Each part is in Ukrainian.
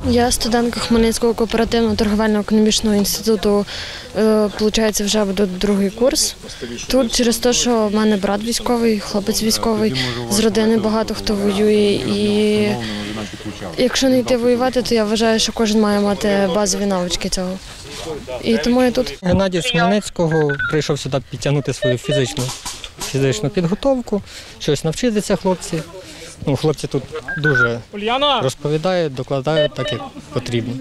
Я студентка Хмельницького кооперативно-торговельно-економічного інституту, виходить, вже буду другий курс. Тут через те, що в мене брат військовий, хлопець військовий, з родини багато хто воює. І якщо не йти воювати, то я вважаю, що кожен має мати базові навички цього. І тому я тут. Геннадій з Хмельницького прийшов сюди підтягнути свою фізичну підготовку, щось навчитися хлопці. Хлопці тут дуже розповідають, докладають так, як потрібно.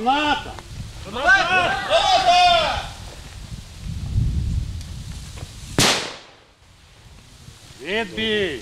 Відбій!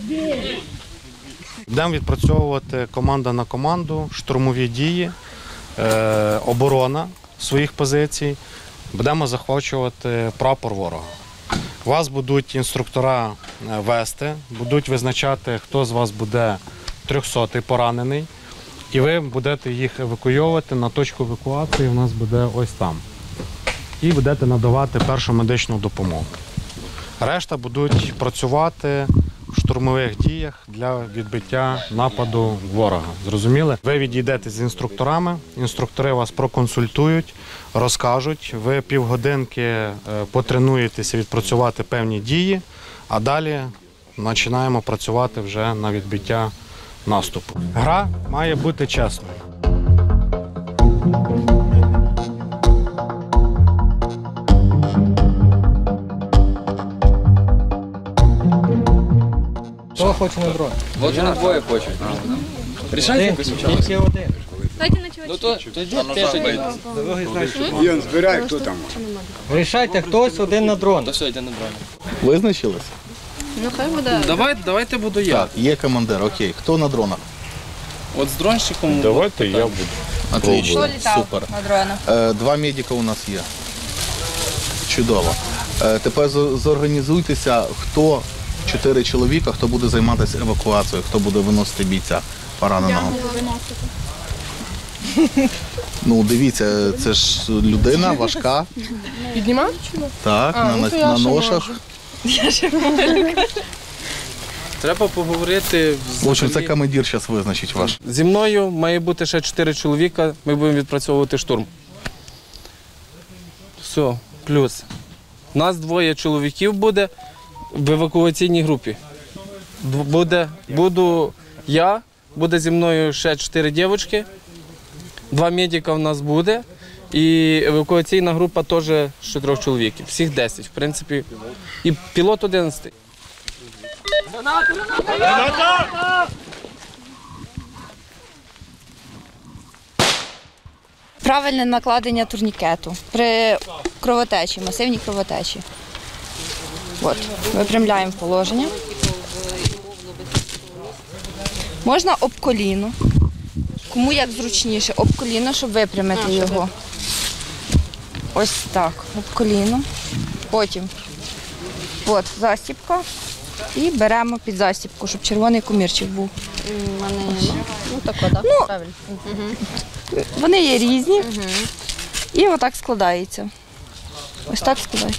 Будемо відпрацьовувати команда на команду, штурмові дії, оборона своїх позицій. Будемо захвачувати прапор ворога. Вас будуть інструктора вести, будуть визначати, хто з вас буде 300-й поранений. І ви будете їх евакуйовувати на точку евакуації, у нас буде ось там. І будете надавати першу медичну допомогу. Решта будуть працювати в штурмових діях для відбиття нападу ворога. Зрозуміли? Ви відійдете з інструкторами, інструктори вас проконсультують, розкажуть, ви півгодинки потренуєтеся відпрацювати певні дії, а далі починаємо працювати вже на відбиття наступу. Гра має бути чесною. Хто хоче на дрон? Вот на двоє хочуть. Рішайте якось участь. Тільки один. Ну то йди теж йди. Він збирає, хто там. Рішайте, хтось один на дрон. То все, йде на дрон. Визначились? Ну хай буде. Давайте буду я. Так, є командир, окей. Хто на дронах? От з дронщиком. Давайте я буду. Отлично, супер. На дронах? 2 медика у нас є. Чудово. Тепер зорганізуйтеся, хто 4 чоловіка, хто буде займатися евакуацією, хто буде виносити бійця пораненого. Ну, дивіться, це ж людина важка. Піднімав? Так, на ношах. Треба поговорити. В общем, це командир зараз визначить ваш. Зі мною має бути ще 4 чоловіка, ми будемо відпрацьовувати штурм. Все, плюс. Нас 2 чоловіків буде в евакуаційній групі. Буду я, буде зі мною ще 4 дівчатки, 2 медика в нас буде і евакуаційна група теж ще 3 чоловіків. Всіх 10, в принципі. І пілот 11. Правильне накладення турнікету при кровотечі, масивній кровотечі. От, випрямляємо положення. Можна об коліно. Кому як зручніше, об коліно, щоб випрямити його. Ось так, об коліно. Потім от застібка і беремо під застібку, щоб червоний комірчик був. Ну тако, так? Правильно. Вони є різні. І отак складається. Ось так складається.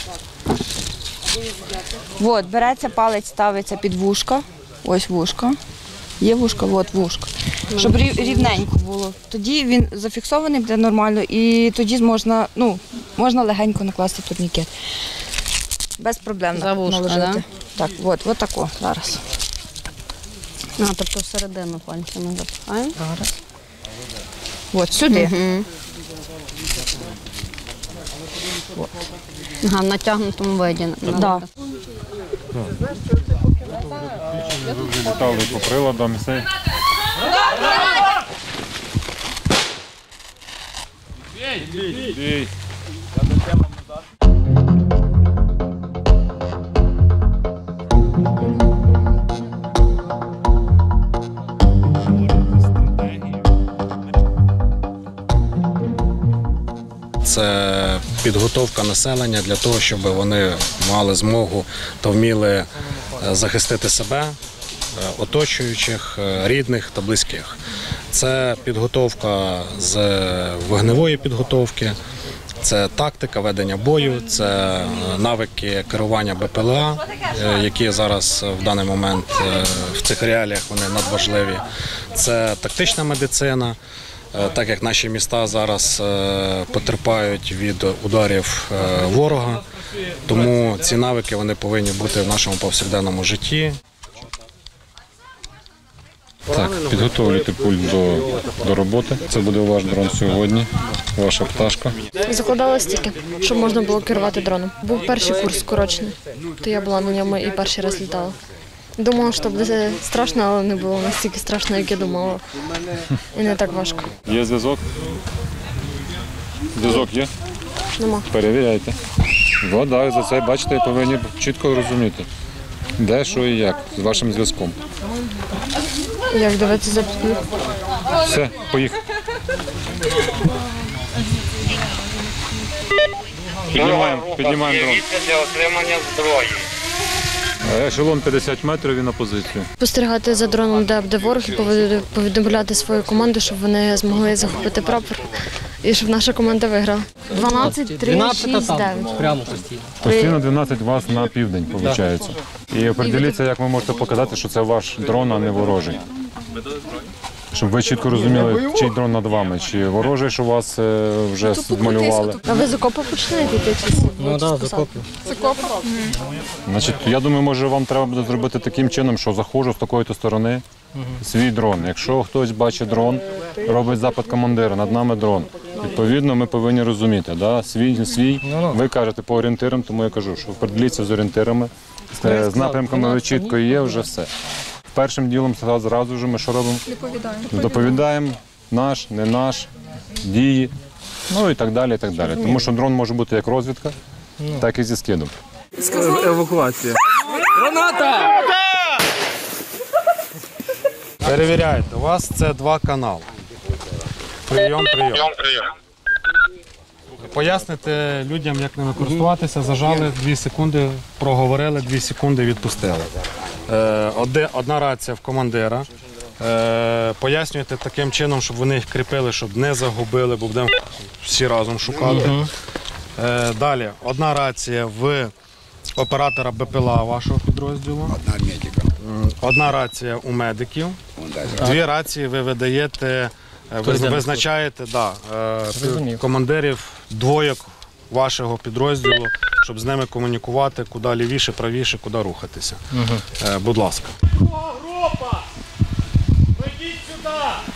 От, береться палець, ставиться під вушко. Ось вушко. Є вушко, от вушко. Щоб рівненько було. Тоді він зафіксований буде нормально і тоді можна легенько накласти турнікет. Без проблем наложити. Да? Так, от тако зараз. Тобто всередину пальцями запихаємо. Зараз. От сюди. От. Ага, в натягнутому виді. Да. Літали по приладам. Бій! Це підготовка населення для того, щоб вони мали змогу та вміли захистити себе, оточуючих, рідних та близьких. Це підготовка з вогневої підготовки, це тактика ведення бою, це навики керування БПЛА, які зараз в даний момент в цих реаліях вони надважливі. Це тактична медицина, так як наші міста зараз потерпають від ударів ворога, тому ці навики вони повинні бути в нашому повсякденному житті. Так, підготовлюйте пульт до роботи. Це буде ваш дрон сьогодні, ваша пташка. Закладала стільки, щоб можна було керувати дроном. Був перший курс скорочений, то я була на ньому і перший раз літала. Думала, що буде страшно, але не було настільки страшно, як я думала. І не так важко. Є зв'язок? Зв'язок є? Нема. Перевіряйте. Вода, за це, бачите, повинні чітко розуміти, де, що і як з вашим зв'язком. Як дивитися за підбір? Все, поїхали. Піднімаємо дрон. Для отримання зброї. Ешелон 50 метрів і на позицію. Спостерігати за дроном, де буде ворог, і повідомляти свою команду, щоб вони змогли захопити прапор і щоб наша команда виграла. 12, 3, 6, 9. Прямо постійно. Постійно 12 вас на південь, виходить. І определіться, як ви можете показати, що це ваш дрон, а не ворожий. Щоб ви чітко розуміли, чий дрон над вами, чи ворожий, що вас вже змалювали. А ви з окопу починаєте йти чи сі? Ну так, закоплю. Значить, я думаю, може вам треба буде зробити таким чином, що заходжу з такої-то сторони, свій дрон. Якщо хтось бачить дрон, робить запит командира, над нами дрон. Відповідно, ми повинні розуміти, да? свій, ви кажете по орієнтирам, тому я кажу, що определіться з орієнтирами, з напрямками ви чітко є, вже все. Першим ділом зразу ж ми що робимо? Доповідаємо наш, не наш, дії, ну і так далі, і так далі. Тому що дрон може бути як розвідка, так і зі скидом. Евакуація. Перевіряйте, у вас це 2 канали. Прийом. Поясните людям, як ними користуватися, зажали 2 секунди, проговорили, 2 секунди відпустили. Одна рація в командира. Пояснюєте таким чином, щоб вони їх кріпили, щоб не загубили, бо будемо всі разом шукати. Далі, одна рація в оператора БПЛА вашого підрозділу. Одна медика. Одна рація у медиків. 2 рації ви видаєте, визначаєте командирів двоєк вашого підрозділу, щоб з ними комунікувати, куди лівіше, правіше, куди рухатися. Будь ласка. Група! Прийдіть сюди!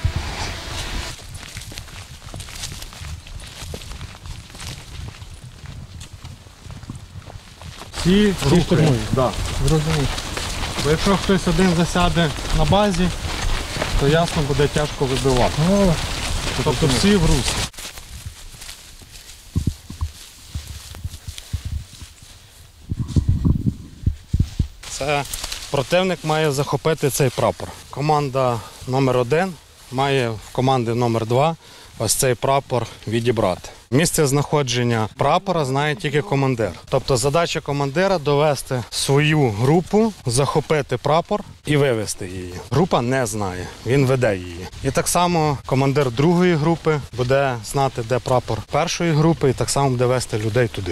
Всі рухають. Бо якщо хтось один засяде на базі, то ясно буде тяжко вибивати. Тобто всі в русі. Це противник має захопити цей прапор. Команда номер 1 має в команди номер 2 ось цей прапор відібрати. Місце знаходження прапора знає тільки командир. Тобто задача командира довести свою групу, захопити прапор і вивести її. Група не знає, він веде її. І так само командир другої групи буде знати, де прапор першої групи, і так само буде вести людей туди.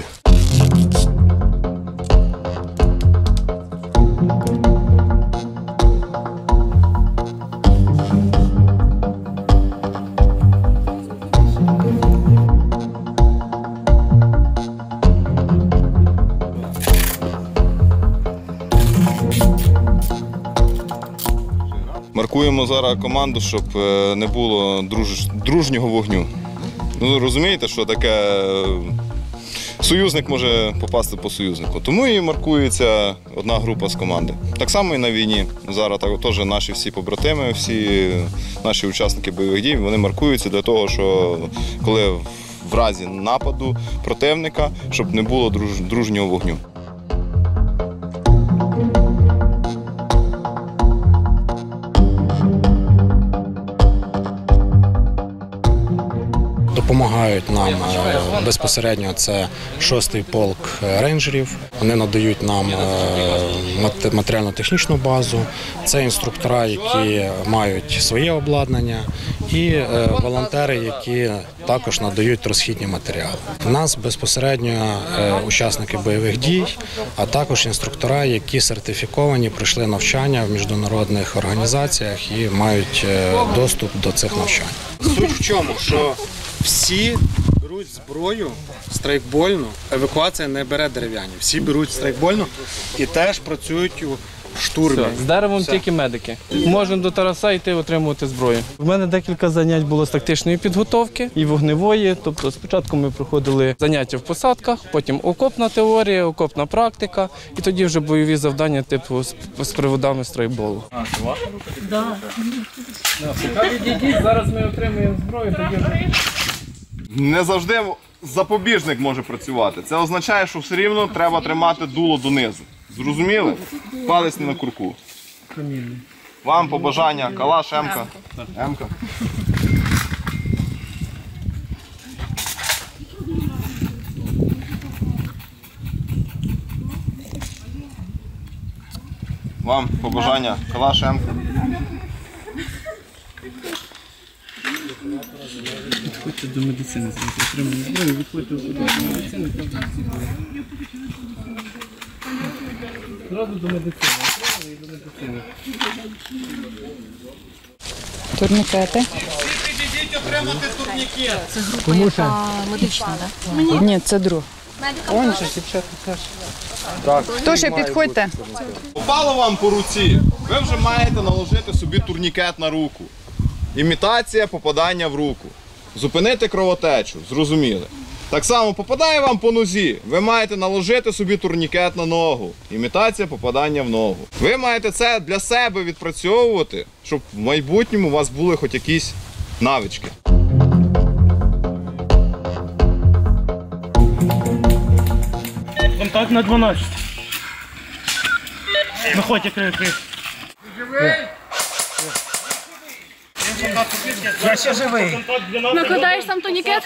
Маркуємо зараз команду, щоб не було дружнього вогню. Ну, розумієте, що таке союзник може попасти по союзнику. Тому і маркується одна група з команди. Так само і на війні. Зараз теж наші всі побратими, всі наші учасники бойових дій, вони маркуються для того, що коли в разі нападу противника, щоб не було дружнього вогню. Допомагають нам безпосередньо це 6-й полк рейнджерів. Вони надають нам матеріально-технічну базу. Це інструктора, які мають своє обладнання і волонтери, які також надають розхідні матеріали. У нас безпосередньо учасники бойових дій, а також інструктора, які сертифіковані, пройшли навчання в міжнародних організаціях і мають доступ до цих навчань. Суть в чому, що всі беруть зброю страйкбольну, евакуація не бере дерев'яні. Всі беруть страйкбольну і теж працюють у штурмі. Все, з деревом тільки медики. Можемо до Тараса йти отримувати зброю. У мене декілька занять було з тактичної підготовки і вогневої. Тобто спочатку ми проходили заняття в посадках, потім окопна теорія, окопна практика і тоді вже бойові завдання типу з приводами страйкболу. Зараз ми отримуємо зброю, тоді вже... Не завжди запобіжник може працювати. Це означає, що все рівно треба тримати дуло донизу. Зрозуміли? Палець не на курку. Вам побажання калаш, М-ка. М-ка. Вам побажання калаш, М-ка. Виходьте до медицини, отримуємо зброю, виходьте до медицини. Зразу до медицини, отримали і до медицини. Турнікети. Підійдіть отримати турнікет. Це група яка медична, так? Ні, це друг. Хто ще підходьте? Попало вам по руці, ви вже маєте наложити собі турнікет на руку. Імітація попадання в руку. Зупинити кровотечу, зрозуміли. Так само попадає вам по нозі, ви маєте наложити собі турнікет на ногу. Імітація попадання в ногу. Ви маєте це для себе відпрацьовувати, щоб в майбутньому у вас були хоч якісь навички. Контакт на 12. Виходь, крий. Живий? Я ще живий. Накладаєш сам турнікет?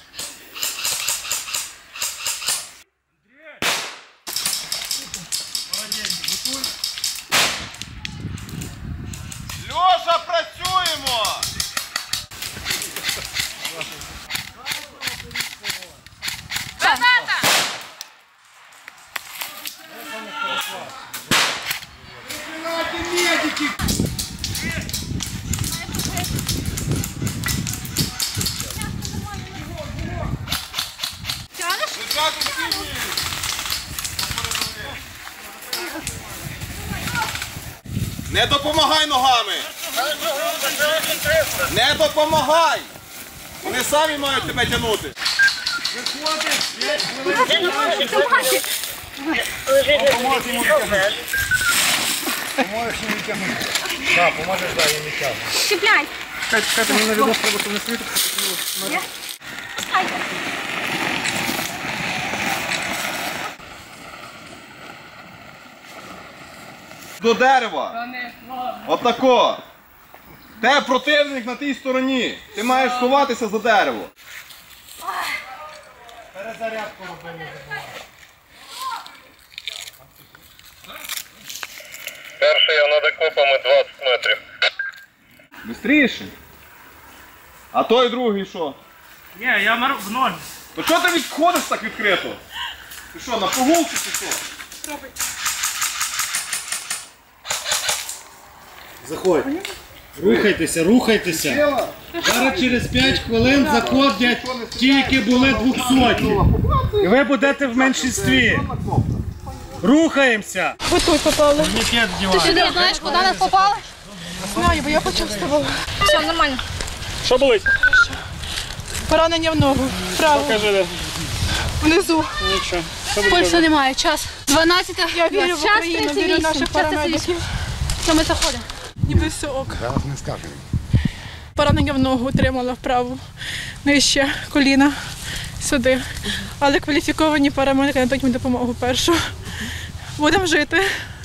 Льоша, працюємо! Граната! Не допомагай ногами! Не допомагай! Вони самі мають тебе тягнути. Поможеш йому відтягнути. Так, поможеш, дай їм відтягнути. Чіпляй! Чекайте, мені на відос треба, щоб не світу. До дерева. Отако. Те противник на тій стороні. Ти маєш сховатися за дерево. Перезарядку робимо. Перший над окопами 20 метрів. Бистріше. А той другий що? Ні, я в ноль. То чого ти відходиш так відкрито? Ти що, на прогулку чи що? Пробуй. Заходь. Рухайтеся, рухайтеся. Зараз через 5 хвилин заходять ті, які були 200. І ви будете в меншинстві. Рухаємося. Ви тут попали. Турнікет Ти вдіваємо. сюди знаєш, куди нас попали? Знаю, бо я почувствувала. Все, нормально. Що болить? Поранення в ногу. Право. Покажи де. Внизу. Нічого. Пульсу немає. Час. 12. Я вірю в Україну, вірю в наших парамедиків. Що ми заходимо? Ніби все ок. Зараз не скажемо. Поранення в ногу отримала вправу. Нижче коліна сюди. Але кваліфіковані парамедики нададуть мені допомогу першу. Будемо жити.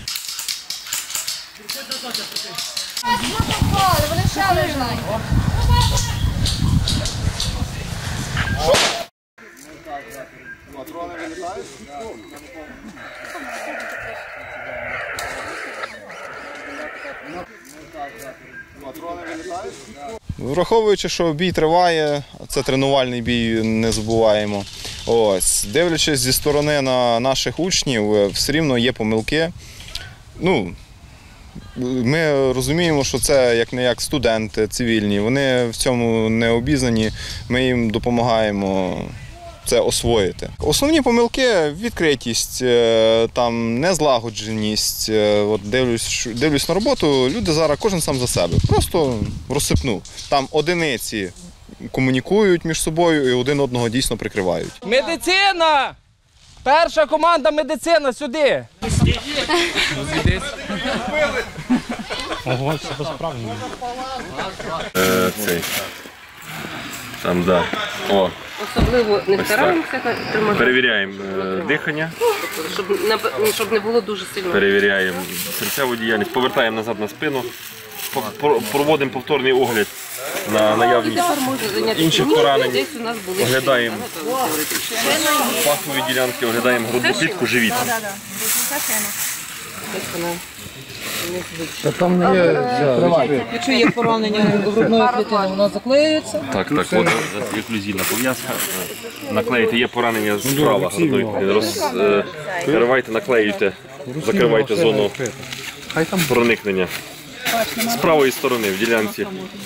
Вони ще лежать. враховуючи, що бій триває, це тренувальний бій, не забуваємо. Ось, дивлячись зі сторони на наших учнів, все рівно є помилки. Ну, ми розуміємо, що це як-не-як студенти цивільні, вони в цьому не обізнані, ми їм допомагаємо це освоїти. Основні помилки – відкритість, там, незлагодженість. От дивлюсь на роботу, люди зараз кожен сам за себе, просто розсипнув. Там одиниці комунікують між собою і один одного дійсно прикривають. Медицина! Перша команда медицина, сюди! Ого, це безправно. Цей. Там, да. О. Особливо не втираємося, Перевіряємо дихання. щоб не було дуже сильно. Перевіряємо серцеву діяльність, повертаємо назад на спину, проводимо повторний огляд на наявність інших поранень, оглядаємо пахові ділянки, оглядаємо грудну клітку, живіт. Якщо є поранення грудної клітини, воно заклеюється. Так, от еклюзійна пов'язка. Наклеїти, є поранення справа грудної клітини. Розривайте, наклеюйте, закривайте зону проникнення. З правої сторони в ділянці.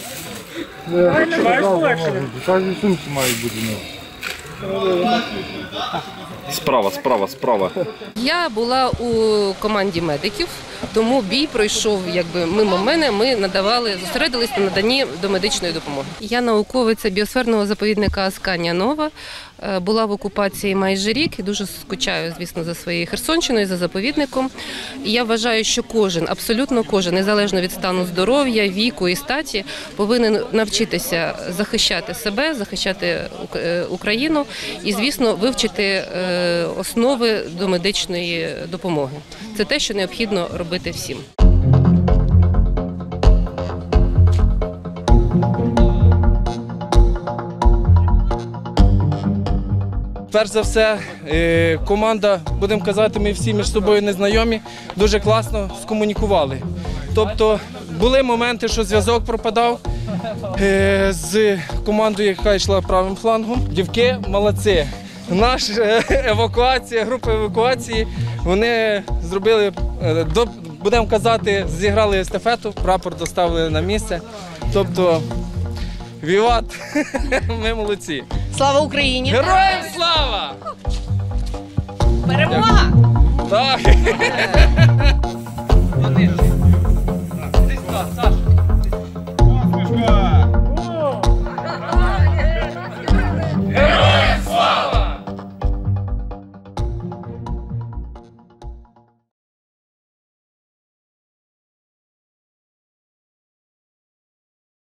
Справа. Я була у команді медиків, тому бій пройшов мимо мене, ми зосередились на наданні домедичної допомоги. Я науковиця біосферного заповідника Асканія Нова, була в окупації майже рік і дуже скучаю, звісно, за своєю Херсонщиною, за заповідником. І я вважаю, що кожен, абсолютно кожен, незалежно від стану здоров'я, віку і статі, повинен навчитися захищати себе, захищати Україну і, звісно, вивчити основи домедичної допомоги. Це те, що необхідно робити всім. Перш за все, команда, будемо казати, ми всі між собою незнайомі, дуже класно скомунікували. Тобто були моменти, що зв'язок пропадав з командою, яка йшла правим флангом. Дівки молодці. Наша евакуація, група евакуації, вони зробили, будемо казати, зіграли естафету, прапор доставили на місце. Тобто, віват, ми молодці. Слава Україні! Героям слава! Перемога! Так! Саша.